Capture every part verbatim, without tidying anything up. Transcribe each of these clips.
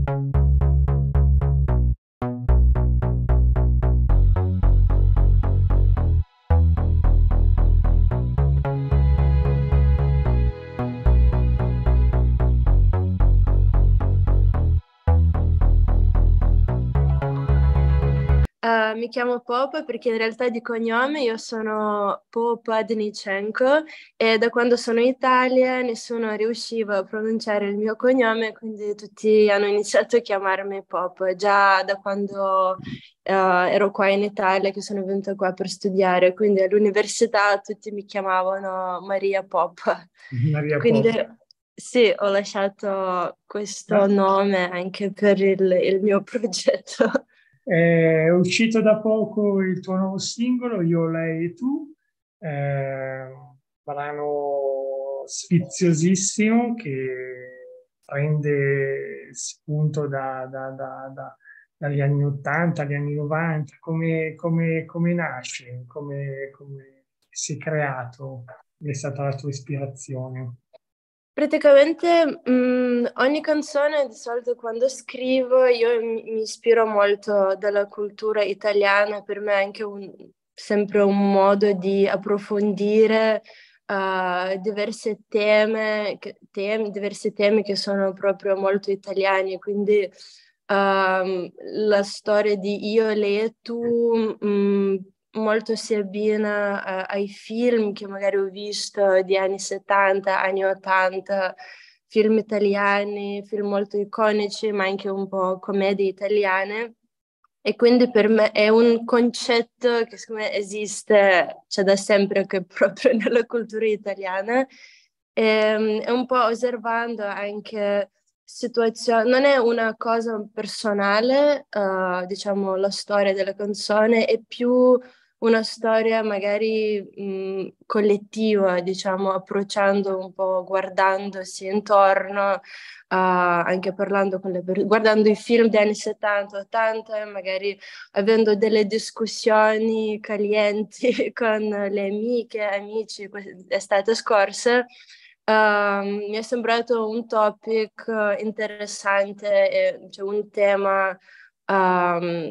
Uh, mi chiamo Popa perché in realtà di cognome io sono Popa Denichenko e da quando sono in Italia nessuno riusciva a pronunciare il mio cognome, quindi tutti hanno iniziato a chiamarmi Popa, già da quando uh, ero qua in Italia, che sono venuta qua per studiare, quindi all'università tutti mi chiamavano Maria Popa. Maria Quindi Pop. sì, ho lasciato questo Ma nome anche per il il mio progetto. è uscito da poco il tuo nuovo singolo, Io, Lei e Tu, eh, un brano sfiziosissimo che prende spunto da- da- da- da- dagli anni ottanta, agli anni novanta. Come, come- come nasce, come, come si è creato, è stata la tua ispirazione. Praticamente mh, ogni canzone, di solito quando scrivo, io mi, mi ispiro molto dalla cultura italiana, per me è anche un- sempre un modo di approfondire eh, diverse teme, che- temi, diversi temi che sono proprio molto italiani, quindi ehm, la storia di Io, lei e tu mh, molto si abbina a- ai film che magari ho visto di anni settanta, anni ottanta, film italiani, film molto iconici, ma anche un po' commedie italiane. E quindi per me è un concetto che secondo me esiste, c'è da sempre che proprio nella cultura italiana. E, e un po' osservando anche situazioni, non è una cosa personale, eh, diciamo, la storia della canzone, è più una storia magari mh, collettiva, diciamo, approcciando un po', guardandosi intorno, uh, anche parlando con le persone, guardando i film degli anni settanta, ottanta, magari avendo delle discussioni calienti con le amiche, amici que- estate scorsa. Uh, mi è sembrato un topic eh, interessante, e, cioè un tema um,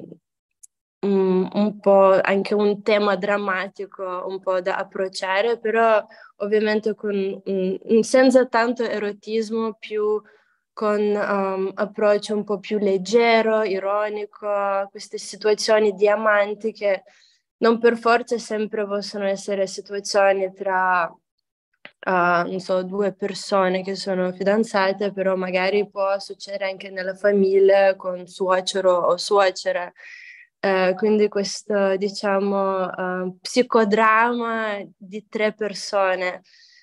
un, un po' anche un tema drammatico, un po' da approcciare, però ovviamente con, un- senza tanto erotismo, più con um, approccio un po' più leggero, ironico, a queste situazioni di amanti che non per forza sempre possono essere situazioni tra, uh, non so, due persone che sono fidanzate, però magari può succedere anche nella famiglia con suocero o suocera. Eh, quindi questo, diciamo, eh, psicodramma di tre persone.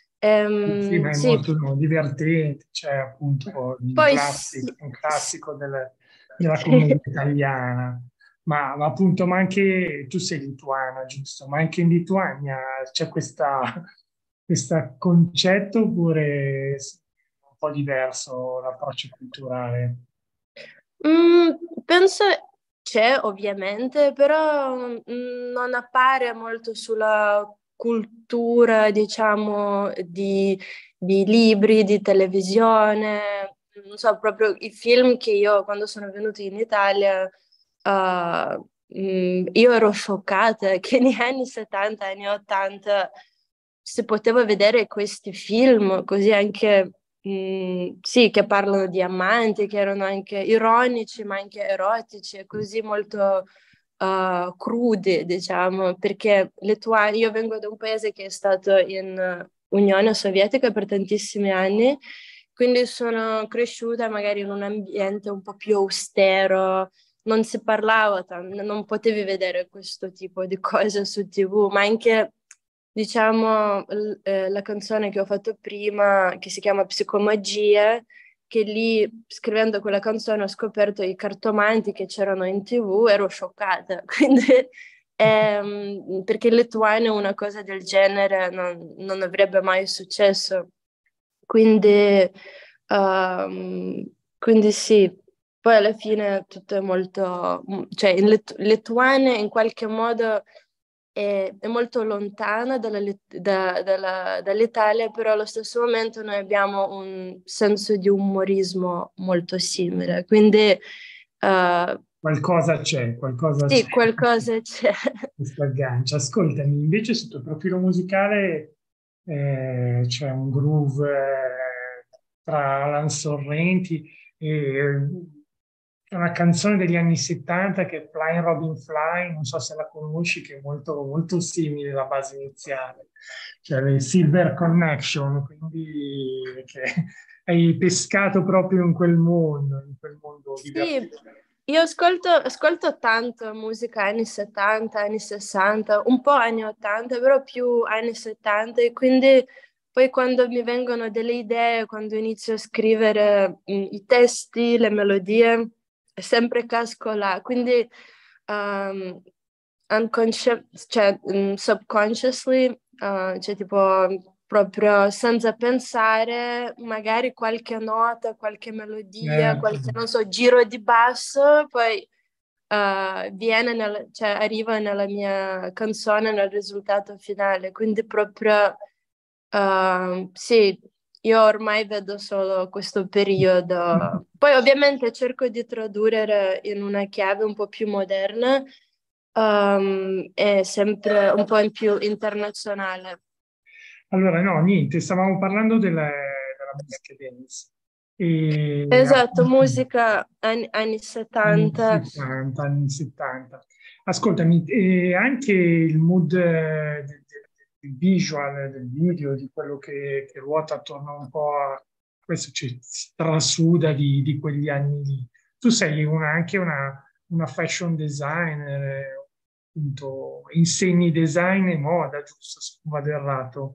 Sì, Ehm, ma è sì, molto divertente, cioè appunto un poi classico, sì, un sì, classico del- della sì. commedia italiana. Ma, ma appunto, ma anche tu sei lituana, giusto? Ma anche in Lituania c'è questa, questo concetto oppure è un po' diverso l'approccio culturale? Mm, penso c'è ovviamente, però mm, non appare molto sulla cultura, diciamo, di, di libri, di televisione. Non so, proprio i film che io quando sono venuta in Italia, eh, mm, io ero scioccata che negli anni settanta, anni ottanta si poteva vedere questi film, così anche Mm, sì, che parlano di amanti, che erano anche ironici, ma anche erotici, e così molto uh, crudi, diciamo, perché Lituania, io vengo da un paese che è stato in eh, Unione Sovietica per tantissimi anni, quindi sono cresciuta magari in un ambiente un po' più austero, non si parlava tanto, non potevi vedere questo tipo di cose su T V, ma anche diciamo, l- eh, la canzone che ho fatto prima, che si chiama Psicomagia, che lì scrivendo quella canzone ho scoperto i cartomanti che c'erano in T V, ero scioccata. Quindi, ehm, perché in Lituania una cosa del genere non, non avrebbe mai successo. Quindi, ehm, quindi sì, poi alla fine tutto è molto, cioè in Lit- Lituania in qualche modo è, è molto lontana dalla, da, dalla, dall'Italia, però allo stesso momento noi abbiamo un senso di umorismo molto simile, quindi uh, Qualcosa c'è, qualcosa c'è. sì, qualcosa c'è. Questo aggancia. Ascoltami, invece sul tuo profilo musicale eh, c'è un groove eh, tra Alan Sorrenti e eh, una canzone degli anni settanta che è Flying Robin Fly, non so se la conosci, che è molto, molto simile alla base iniziale, cioè le Silver Connection, quindi che hai pescato proprio in quel mondo, in quel mondo Sì, divertente. io ascolto, ascolto tanto musica anni settanta, anni sessanta, un po' anni ottanta, però più anni settanta e quindi poi quando mi vengono delle idee, quando inizio a scrivere mm, i testi, le melodie, sempre casco là. Quindi um, unconsci- cioè, mm, subconsciously, uh, cioè tipo proprio senza pensare, magari qualche nota, qualche melodia, Certo. qualche, non so, giro di basso, poi uh, viene nel, cioè arriva nella mia canzone, nel risultato finale. Quindi proprio, uh, sì, io ormai vedo solo questo periodo. Poi ovviamente cerco di tradurre in una chiave un po' più moderna, um, e sempre un po' in più internazionale. Allora, no, niente, stavamo parlando della, della musica dance. E Esatto, appunto, musica anni, anni anni settanta. settanta, anni settanta. Ascoltami, e anche il mood eh, del, del- del visual, del video, di quello che, che ruota attorno un po' a questo, ci strasuda di, di quegli anni lì. Tu sei una- anche una, una fashion designer, eh, appunto, insegni design e moda, giusto? Se non vado errato.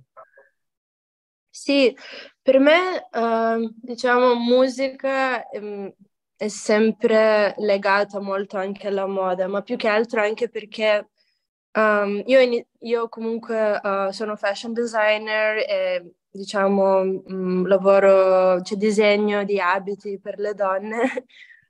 Sì, per me, ehm, diciamo, musica, ehm, è sempre legata molto anche alla moda, ma più che altro anche perché ehm, io, ini- io comunque eh, sono fashion designer e diciamo mh, lavoro, cioè disegno di abiti per le donne.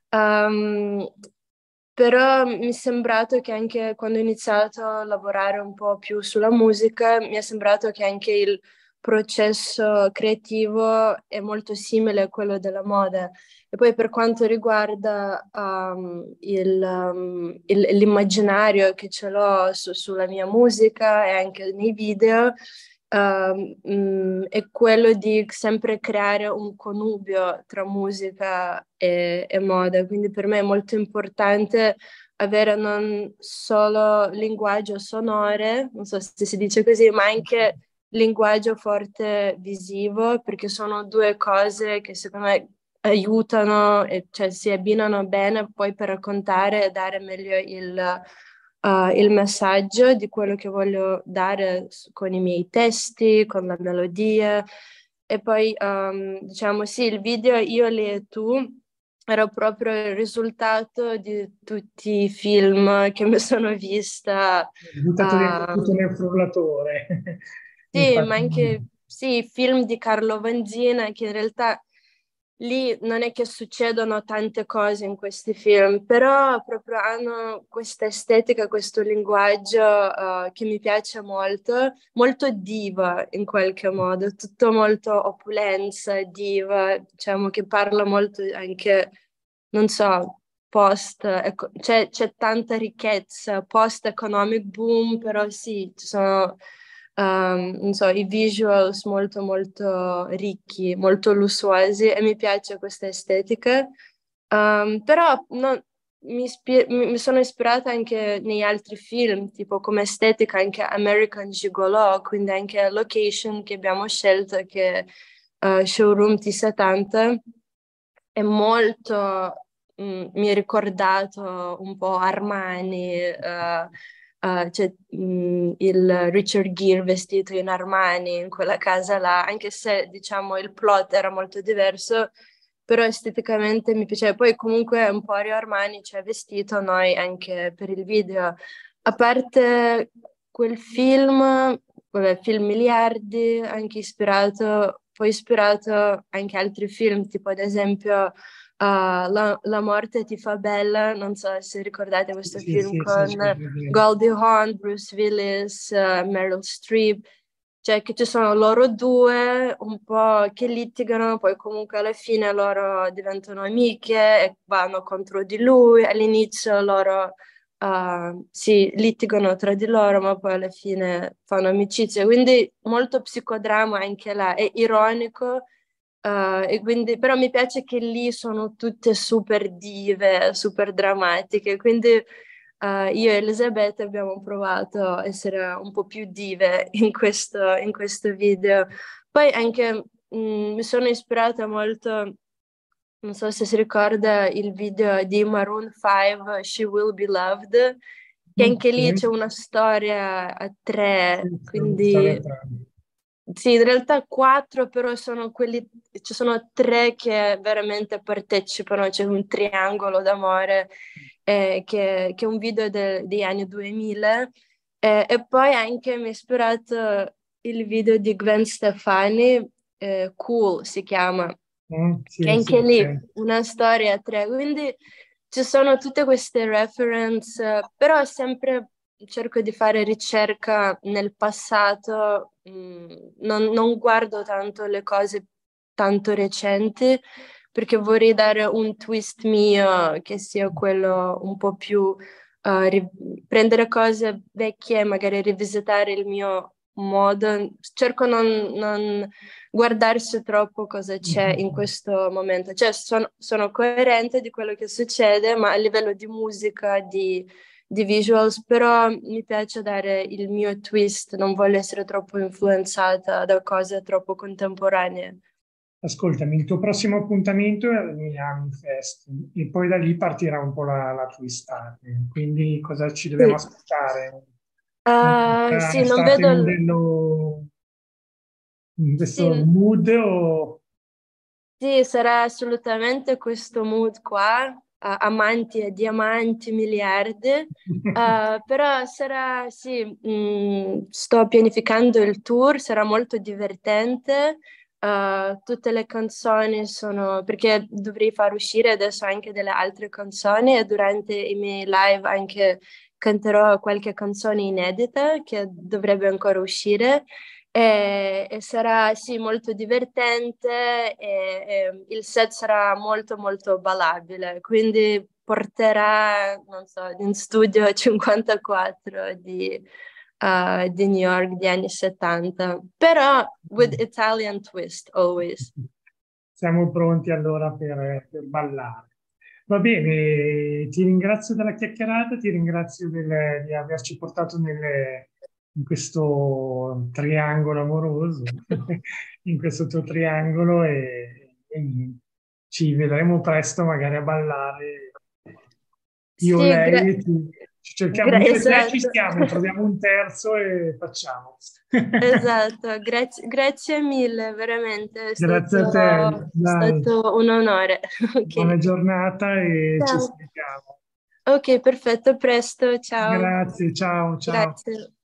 Ehm, Però mi è sembrato che anche quando ho iniziato a lavorare un po' più sulla musica, mi è sembrato che anche il processo creativo è molto simile a quello della moda. E poi per quanto riguarda um, il, um, il- l'immaginario che ce l'ho su- sulla mia musica e anche nei video, um, mm, è quello di sempre creare un connubio tra musica e, e moda. Quindi per me è molto importante avere non solo linguaggio sonore, non so se si dice così, ma anche linguaggio forte visivo, perché sono due cose che secondo me aiutano e cioè, si abbinano bene poi per raccontare e dare meglio il, uh, il messaggio di quello che voglio dare s- con i miei testi, con la melodia. E poi, um, diciamo, sì, il video Io, lei e tu era proprio il risultato di tutti i film che mi sono vista. Buttato dentro tutto uh, nel frullatore. sì, ma Infatti, anche sì, i film di Carlo Vanzina, che in realtà lì non è che succedono tante cose in questi film, però proprio hanno questa estetica, questo linguaggio eh, che mi piace molto, molto diva in qualche modo, tutto molto opulenza, diva, diciamo che parla molto anche, non so, post, ecco, c'è c'è tanta ricchezza, post-economic boom, però sì, ci sono um, non so, i visuals molto molto ricchi, molto lussuosi e mi piace questa estetica. Um, però non- mi, ispi- mi- mi sono ispirata anche negli altri film, tipo come estetica anche American Gigolo, quindi anche location che abbiamo scelto, che è uh, Showroom T settanta, è molto, mm, mi ha ricordato un po' Armani, eh, eh, c'è mm, il Richard Gere vestito in Armani in quella casa là, anche se diciamo il plot era molto diverso, però esteticamente mi piaceva. Poi comunque un po' Rio Armani ci ha vestito noi anche per il video. A parte quel film, vabbè, film miliardi, anche ispirato, poi ispirato anche altri film, tipo ad esempio la, la morte ti fa bella, non so se ricordate questo Sì, film sì, sì, con sì, sì. Goldie Hawn, Bruce Willis, uh, Meryl Streep, cioè che ci sono loro due un po' che litigano, poi comunque alla fine loro diventano amiche e vanno contro di lui, all'inizio loro uh, si litigano tra di loro, ma poi alla fine fanno amicizia, quindi molto psicodramma anche là, è ironico. Uh, e quindi, però mi piace che lì sono tutte super dive, super drammatiche, quindi uh, io e Elisabetta abbiamo provato a essere un po' più dive in questo, in questo video. Poi anche mh, mi sono ispirata molto, non so se si ricorda il video di Maroon cinque, She Will Be Loved, che Mm, anche lì sì, c'è una storia a sì, tre, sì, storia quindi tra- sì, in realtà quattro, però sono quelli, ci sono tre che veramente partecipano, c'è un triangolo d'amore, eh, che, che è un video de- degli anni duemila, eh, e poi anche mi ha ispirato il video di Gwen Stefani, eh, Cool si chiama, Mm, che sì, sì, anche lì ok. una storia a tre, quindi ci sono tutte queste reference, eh, però sempre cerco di fare ricerca nel passato, mh, non, non guardo tanto le cose tanto recenti, perché vorrei dare un twist mio che sia quello un po' più, eh, ri- prendere cose vecchie e magari rivisitare il mio modo. Cerco non, non guardarsi troppo cosa c'è in Mhm. questo momento. Cioè, sono, sono coerente di quello che succede, ma a livello di musica, di, di visuals, però mi piace dare il mio twist, non voglio essere troppo influenzata da cose troppo contemporanee. Ascoltami, il tuo prossimo appuntamento è al Miami Fest e poi da lì partirà un po' la, la tua estate. Quindi cosa ci dobbiamo Sì, aspettare? Uh, Un'altra sì, non estate vedo... l- modello in questo Sì, mood o... sì, sarà assolutamente questo mood qua, a- amanti e diamanti, miliardi. Uh, però sarà, sì, mh, sto pianificando il tour, sarà molto divertente. Uh, tutte le canzoni sono, perché dovrei far uscire adesso anche delle altre canzoni e durante i miei live anche canterò qualche canzone inedita che dovrebbe ancora uscire. E, e sarà sì molto divertente e, e il set sarà molto molto ballabile, quindi porterà, non so, in studio cinquantaquattro di, uh, di New York di anni settanta, però with Italian twist always. Siamo pronti allora per, per ballare. Va bene, ti ringrazio della chiacchierata, ti ringrazio del- di averci portato nelle- in questo triangolo amoroso, in questo tuo triangolo e, e niente. Ci vedremo presto magari a ballare, io, Sì, gra- lei e tu. Ci cerchiamo, gra- io e te ci esatto. stiamo, troviamo un terzo e facciamo. Esatto, grazie, grazie mille, veramente, è Grazie a stato, te, è dai, stato un onore. buona Ok, giornata e ci ciao. sentiamo. Ok, perfetto, a presto, ciao. Grazie, ciao, ciao. Grazie.